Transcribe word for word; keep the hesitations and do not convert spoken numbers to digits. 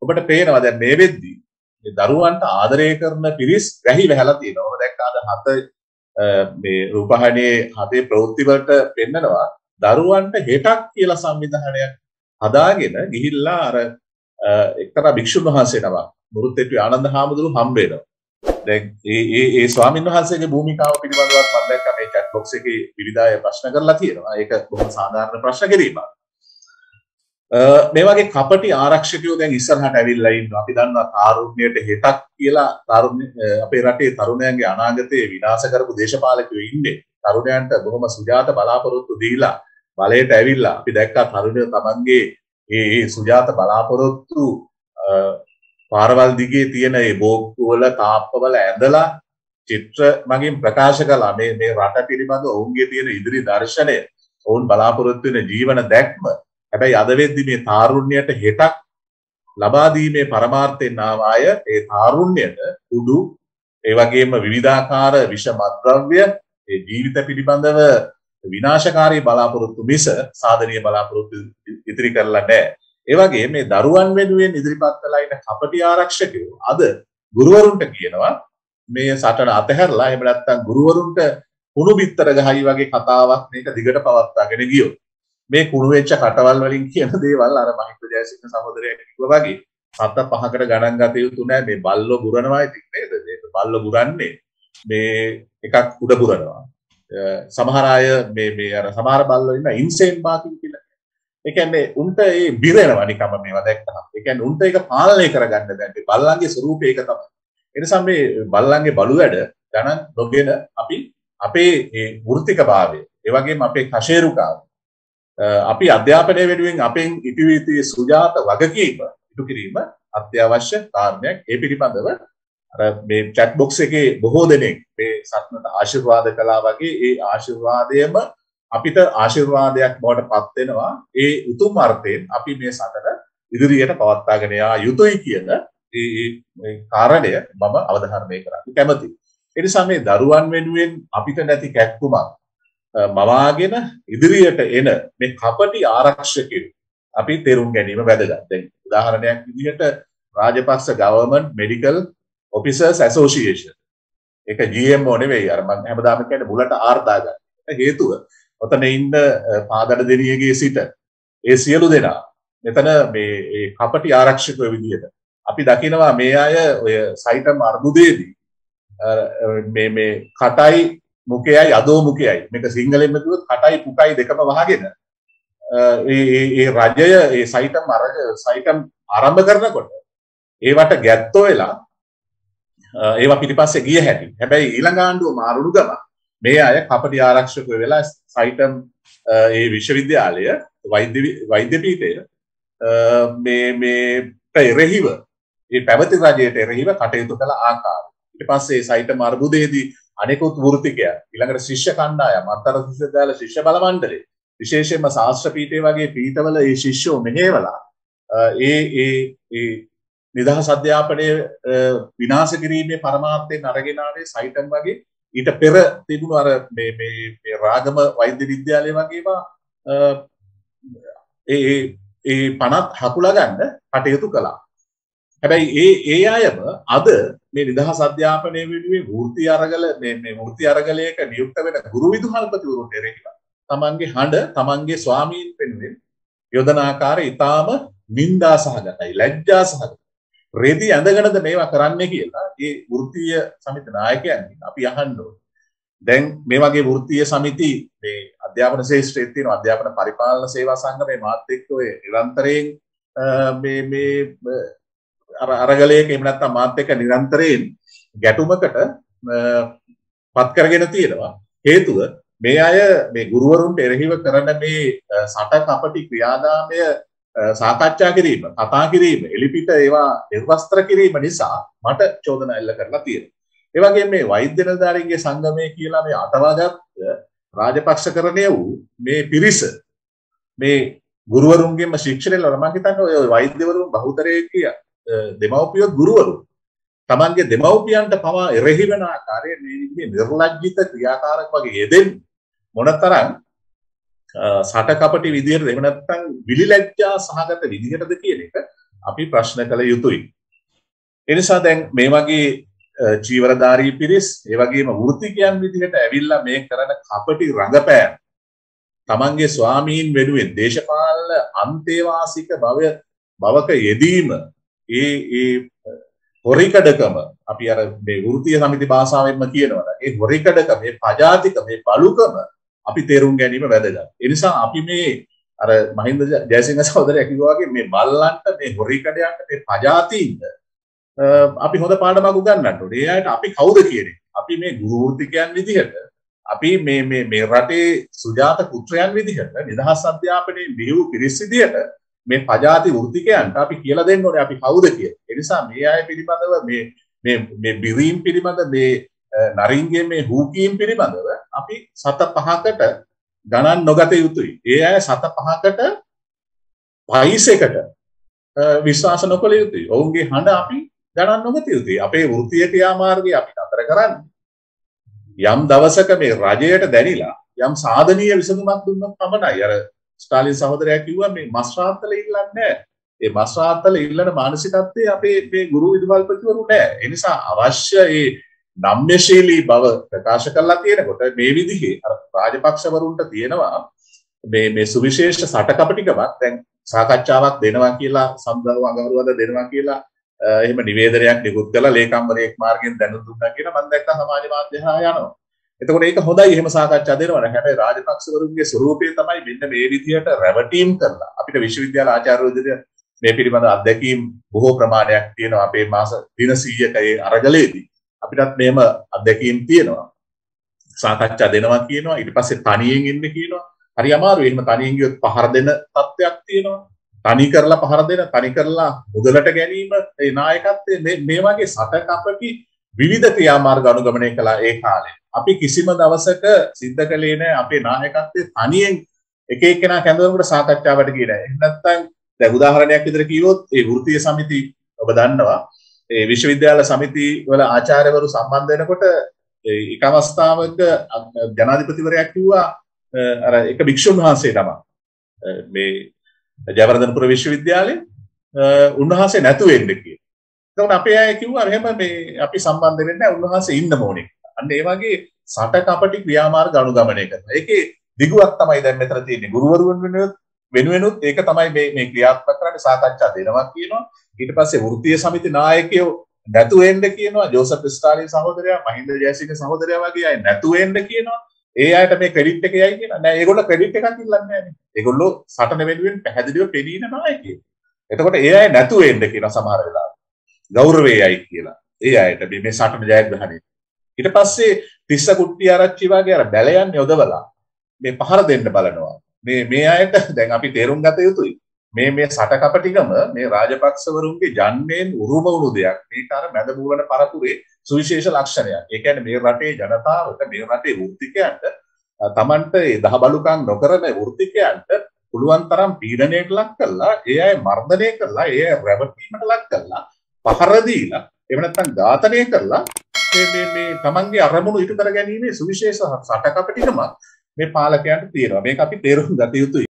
ඔබට පේනවා දැන් මේ වෙද්දී මේ දරුවන්ට ආදරය කරන පිරිස් වැහි වැහලා තියෙනවා. ඔබ දැක්කාද හත මේ රූපහානියේ හතේ ප්‍රවෘත්ති වලට පෙන්නනවා දරුවන්ට හෙටක් කියලා සංවිධානයක් හදාගෙන ගිහිල්ලා අර එක්තරා භික්ෂුන් වහන්සේ නමක් මුරුත්තේට්ටුවේ ආනන්ද හාමුදුරුවෝ හම්බ වෙනවා. දැන් ඒ ඒ ඒ ස්වාමීන් වහන්සේගේ භූමිකාව පිළිබඳව මම දැක්කා මේ chat box එකේ විවිධාය ප්‍රශ්න කරලා තියෙනවා. ඒක බොහොම සාධාරණ ප්‍රශ්න කිරීමක්. මේ වගේ කපටි ආරක්ෂකයෝ දැන් ඉස්සරහට ඇවිල්ලා ඉන්නවා. අපි දන්නවා තාරුණ්‍යයට හෙටක් කියලා තාරුණ්‍ය අපේ රටේ තරුණයන්ගේ අනාගතේ විනාශ කරපු දේශපාලකයෝ ඉන්නේ. තරුණයන්ට බොහොම සුජාත බලාපොරොත්තු දීලා බලයට ඇවිල්ලා අපි දැක්කා තරුණයෝ තමන්ගේ මේ සුජාත බලාපොරොත්තු පාරවල් දිගේ තියෙන මේ බෝක්කු වල තාප්පවල ඇඳලා චිත්‍ර මගින් ප්‍රකාශ කළා මේ මේ රට පිළිබඳ ඔවුන්ගේ තියෙන ඉදිරි දර්ශනය ඔවුන් බලාපොරොත්තු වෙන ජීවන දැක්ම. හැබැයි අද වෙද්දී මේ තාරුණ්‍යයට හෙටක් ලබා දීමේ පරමාර්ථයෙන් ආවාය ඒ තාරුණ්‍යයට කුඩු ඒ වගේම විවිධාකාර විෂ මත්ද්‍රව්‍ය ඒ ජීවිත පිළිබඳව විනාශකාරී බලාපොරොත්තු මිස සාධනීය බලාපොරොත්තු ඉදිරි කරලා නැහැ. ඒ වගේ මේ දරුවන් වෙනුවෙන් ඉදිරිපත් කළා ඉන්න කපටි ආරක්ෂකයෝ අද ගුරුවරුන්ට කියනවා මේ සටන අතහැරලා එහෙම නැත්නම් ගුරුවරුන්ට කුණු බිත්තර ගහයි වගේ කතාවක් මේක දිගට පවත්වාගෙන ගියොත් මේ කුණු වෙච්ච කටවල් වලින් කියන දේවල් අර මහින්ද ජයසිංහ සහෝදරයා කිව්වා වගේ සත පහකට ගණන් ගත යුතු නැහැ මේ බල්ලෝ බුරනවා ඉතින් නේද මේ බල්ලෝ බුරන්නේ මේ එකක් උඩ බුරනවා සමහර අය මේ මේ අර සමහර බල්ලෝ ඉන්න ඉන්සේන් බාකින් කියලා ඒ කියන්නේ උන්ට ඒ බිරෙනවා නිකම්ම මේවා දැක්කම ඒ කියන්නේ උන්ට ඒක පාලනය කරගන්න බැහැ මේ බල්ලන්ගේ ස්වරූපය ඒක තමයි ඒ නිසා මේ බල්ලන්ගේ බලු වැඩ ගණන් නොගෙන අපි අපේ මේ වෘත්තිකභාවය ඒ වගේම අපේ කෂේරුකාව අපි අධ්‍යාපනය වෙනුවෙන් අපෙන් ඉතිවිති සුජාත වගකීම ඉටු කිරීම අත්‍යවශ්‍ය කාරණයක්. ඒ පිළිබඳව අර මේ chat box එකේ බොහෝ දෙනෙක් මේ සත්නට ආශිර්වාද කළා වගේ ඒ ආශිර්වාදයම අපිට ආශිර්වාදයක් බවට පත් වෙනවා. ඒ උතුම් අර්ථයෙන් අපි මේ සතර ඉදිරියට පවත්වාගෙන යා යුතුයි කියන මේ කාරණය මම අවධාරණය කරන්න කැමතියි. ඒ නිසා මේ දරුවන් වෙනුවෙන් අපිට නැති කැක්කුමක් මවාගෙන ඉදිරියට එන මේ කපටි ආරක්ෂකයෝ අපි තේරුම් ගැනීම වැදගත්. දැන් උදාහරණයක් විදිහට Rajapaksa government medical officers association ඒක ජී එම් ඕ නෙවෙයි අර මම හැමදාම කියන්නේ මුලට ආර් දාගන්න. හේතුව ඔතන ඉන්න පාදඩ දෙනියගේ සිට ඒ සියලු දෙනා මෙතන මේ ඒ කපටි ආරක්ෂකයෝ විදිහට අපි දකිනවා මේ අය ඔය සයිටම් අර්බුදයේදී මේ මේ කටයි මුකයයි අදෝ මුකයයි මේක සිංහලෙන්ම කිව්වොත් කටයි පුකයි දෙකම වහගෙන ඒ ඒ රජය ඒ සයිටම් අරග සයිටම් ආරම්භ කරනකොට ඒවට ගැත්තෝ වෙලා ඒවා පිටිපස්සේ ගිය හැටි. හැබැයි ඊළඟ ආණ්ඩුව මාරුණු ගම මේ අය කපටි ආරක්ෂකයෝ වෙලා සයිටම් ඒ විශ්වවිද්‍යාලය වෛද්‍ය වෛද්‍ය පීඨය මේ මේ එරෙහිව ඒ පැවති රජයට එරෙහිව කටයුතු කළ ආකාරය. ඊට පස්සේ සයිටම් අර්බුදයේදී අනෙකුත් වෘත්තිකයන් ඊළඟට ශිෂ්‍ය කණ්ඩායම් අන්තර් විශ්වවිද්‍යාල ශිෂ්‍ය බල මණ්ඩලය විශේෂයෙන්ම ශාස්ත්‍ර පීඨය වගේ පීඨවල ඒ ශිෂ්‍යෝ මෙහෙवला ඒ ඒ ඒ නිදහස් අධ්‍යාපනයේ විනාශ කිරීමේ පරමාර්ථයෙන් අරගෙන ආවේ සයිටම් වගේ ඊට පෙර තිබුණු අර මේ මේ මේ රාගම වෛද්‍ය විද්‍යාලය වගේවා ඒ ඒ පනත් හකුලා ගන්න කටයුතු කළා. හැබැයි ඒ ඒ අයම අද මේ නිදහස් අධ්‍යාපනයේ වෙනුවෙන් වෘත්ති අරගල මේ මේ වෘත්ති අරගලයක නියුක්ත වෙන ගුරු විදුහල්පතිවරුන් දෙරෙහිව තමන්ගේ හඬ තමන්ගේ ස්වාමීන් වෙනුවෙන් යොදන ආකාරය ඊටාම නිന്ദා සහගතයි ලැජ්ජා සහගතයි. රෙදි ඇඳගෙනද මේවා කරන්නේ කියලා ඒ වෘත්තීය සමිති නායකයන්ගෙන් අපි අහන්න ඕනේ. දැන් මේ වගේ වෘත්තීය සමිති මේ අධ්‍යාපන ශාස්ත්‍රයේ තියෙන අධ්‍යාපන පරිපාලන සේවා සංගමේ මාත් එක්ක ඔය නිරන්තරයෙන් මේ මේ අර අරගලයක එහෙම නැත්නම් මාත් එක්ක නිරන්තරයෙන් ගැටුමකට පත් කරගෙන තියෙනවා. හේතුව මේ අය මේ ගුරුවරුන්ට එරෙහිව කරන මේ සට කපටි ක්‍රියාදාමය සාකච්ඡා කිරීම, කතා කිරීම, එලිපිට ඒවා නිර්වස්ත්‍ර කිරීම නිසා මට චෝදනා එල්ල කරලා තියෙනවා. ඒ වගේම මේ වෛද්‍ය නිලධාරීන්ගේ සංගමය කියලා මේ අටවාගත් රාජපක්ෂකරණය වූ මේ පිරිස මේ ගුරුවරුන්ගේම ශික්ෂණය ලබා මම හිතන්නේ ඔය වෛද්‍යවරුන් බහුතරයේ කිය දෙමව්පියෝ ගුරුවරු තමන්ගේ දෙමව්පියන්ට පවා එරෙහි වෙන ආකාරයේ මේ නිර්ලජ්ජිත ක්‍රියාකාරක වගේ යෙදෙන්න මොනතරම් සට කපටි විදියට එහෙම නැත්නම් විලිලැජ්ජා සහගත විදියටද කියන එක අපි ප්‍රශ්න කළ යුතුයි. ඒ නිසා දැන් මේ වගේ චීවරධාරී පිරිස් ඒ වගේම වෘත්තිකයන් විදිහට ඇවිල්ලා මේ කරන කපටි රඟපෑම් තමන්ගේ ස්වාමීන් වෙනුවෙන් දේශපාලන අන්තේවාසික භව භවක යෙදීම ඒ ඒ හොරිකඩකම අපි අර මේ වෘත්තීය සමිති භාෂාවෙන්ම කියනවා. ඒ හොරිකඩකම මේ පජාතික මේ බලුකම අපි තේරුම් ගැනීම වැදගත්. ඒ නිසා අපි මේ අර මහින්ද ජයසිංහ සහෝදරයා කිව්වා වගේ මේ මල්ලන්ට මේ හොරිකඩයන්ට මේ පජාතීන්ට අපි හොඳ පාඩමක් උගන්වන්න ඕනේ. ඒ අයට අපි කවුද කියන්නේ? අපි මේ ගුරු වෘත්තිකයන් විදිහට අපි මේ මේ මේ රටේ සුජාත පුත්‍රයන් විදිහට නිදහස් අධ්‍යාපනයේ බිහි පිරිස් විදිහට මේ පජාති වෘත්තිකයන්ට අපි කියලා දෙන්න ඕනේ අපි කවුද කියලා. ඒ නිසා මේ අය පිළිබඳව මේ මේ මේ බිරීම් පිළිබඳ මේ නරින්ගේ මේ හූකීම් පිළිබඳව අපි සත පහකට ගණන් නොගත යුතුයි. ඒ අය සත පහකට පයිසයකට විශ්වාස නොකළ යුතුයි. ඔවුන්ගේ හඬ අපි ගණන් නොගත යුතුයි. අපේ වෘත්තීය ක්‍රියාමාර්ගය අපි අතර කරන්නේ යම් දවසක මේ රජයට දැනිලා යම් සාධනීය විසඳුමක් දුන්නොත් පමණයි. අර ස්ටාලින් සහෝදරයා කිව්වා මේ මස් රාත්තල ඉල්ලන්නේ නැහැ. ඒ මස් රාත්තල ඉල්ලන මානසිකත්වයේ අපේ මේ ගුරු විදුහල්පතිවරු නැහැ. ඒ නිසා අවශ්‍ය ඒ නම්‍යශීලී බව ප්‍රකාශ කරලා තියෙනකොට මේ විදිහේ අර රාජපක්ෂවරුන්ට තියෙනවා මේ මේ සුවිශේෂ සටකපටිකමක් දැන් සාකච්ඡාවක් දෙනවා කියලා සම්දව අගවරුවද දෙනවා කියලා එහෙම නිවේදනයක් නිකුත් කළා ලේකම්වරයෙක් මාර්ගයෙන් දැනුම් දුන්නා කියලා මම දැක්කා සමාජ මාධ්‍ය හා යනවා. එතකොට ඒක හොඳයි එහෙම සාකච්ඡා දෙනවා. හැබැයි රාජපක්ෂවරුන්ගේ ස්වරූපය තමයි මෙන්න මේ විදිහට රැවටීම් කරලා අපිට විශ්වවිද්‍යාල ආචාර්යවරුන්ගේ මේ පිළිබඳ අත්දැකීම් බොහෝ ප්‍රමාණයක් තියෙනවා අපේ මාස දින සීයක ඒ අරගලයේදී. අපිටත් මේම අත්දැකීම් තියෙනවා. සාකච්ඡා දෙනවා කියනවා ඊට පස්සේ තනියෙන් ඉන්න කියනවා. හරි අමාරුයි. එහෙම තනියෙන් ගියොත් පහර දෙන තත්ත්වයක් තියෙනවා. තනි කරලා පහර දෙන තනි කරලා මුදලට ගැනීම ඒ නායකත්වයේ මේ මේ වගේ සටකපටි විවිධ ක්‍රියාමාර්ග අනුගමනය කළා ඒ කාලේ. අපි කිසිම දවසක සිද්ධ කළේ නැහැ අපේ නායකත්වයේ තනියෙන් එක එක්කෙනා කැඳවනකොට සාකච්ඡාවට ගියේ නැහැ. එහෙනම් නැත්නම් දැන් උදාහරණයක් විදිහට කිව්වොත් ඒ වෘත්තීය සමිති ඔබ දන්නවා ඒ විශ්වවිද්‍යාල සමිති වල ආචාර්යවරු සම්බන්ධ වෙනකොට එක අවස්ථාවක ජනාධිපතිවරයා කිව්වා අර එක භික්ෂුන් වහන්සේ තමයි මේ ජයවර්ධනපුර විශ්වවිද්‍යාලේ උන්වහන්සේ නැතු වෙන්න කියලා. එතකොට අපේ අය කිව්වා එහෙම මේ අපි සම්බන්ධ වෙන්නේ නැහැ උන්වහන්සේ ඉන්න ඕනේ. අන්න ඒ වගේ සටකපටි ක්‍රියාමාර්ග අනුගමනය කරනවා. ඒකේ දිගුවක් තමයි දැන් මෙතන තියෙන්නේ. ගුරුවරුන් වෙනුවෙත් වෙනුවෙනුත් ඒක තමයි මේ මේ ක්‍රියාත්මක කරන්නේ සාකච්ඡා දෙනවා කියනවා. ඊට පස්සේ වෘත්තීය සමිති නායකයෝ නැතු වෙන්න කියනවා. ජෝසප් ස්ටාලින් සහෝදරයා, මහින්ද ජයසිංහ සහෝදරයා වගේ අය නැතු වෙන්න කියනවා. ඒ අයට මේ ක්‍රෙඩිට් එක යයි කියලා. නෑ ඒගොල්ලෝ ක්‍රෙඩිට් එකක් ඉල්ලන්නේ නෑනේ. ඒගොල්ලෝ සටන වෙනුවෙන් පැහැදිලිව පෙනීන නායකයෝ. එතකොට ඒ අය නැතු වෙන්න කියනවා සමහර වෙලාවට. ගෞරවයයි කියලා. ඒ අයට මේ මේ සටන ජයග්‍රහණය. ඊට පස්සේ තිස්ස කුට්ටි ආරච්චි වගේ අර බැලයන් යොදවලා මේ පහර දෙන්න බලනවා. මේ මේ අයට දැන් අපි තේරුම් ගත යුතුයි. මේ මේ සටකපටිකම මේ රාජපක්ෂවරුන්ගේ ජන්මයෙන් උරුම වුණු දෙයක්. මේක අර මැද මූලන පරපුරේ සුවිශේෂ ලක්ෂණයක්. ඒ කියන්නේ මේ රටේ ජනතාවට මේ රටේ වෘත්තිකයන්ට තමන්ට ඒ දහබලුකම් නොකරන වෘත්තිකයන්ට පුළුවන් තරම් පීඩනයකට ලක් කළා, ඒ අය මර්ධනය කළා, ඒ අය රැවටීමට ලක් කළා, පහර දීලා, එහෙම නැත්නම් ඝාතනය කළා මේ මේ මේ තමන්ගේ අරමුණු ඉටු කර ගැනීමේ සුවිශේෂ සටකපටිකම මේ පාලකයන්ට තියෙනවා. මේක අපි තේරුම් ගත යුතුයි.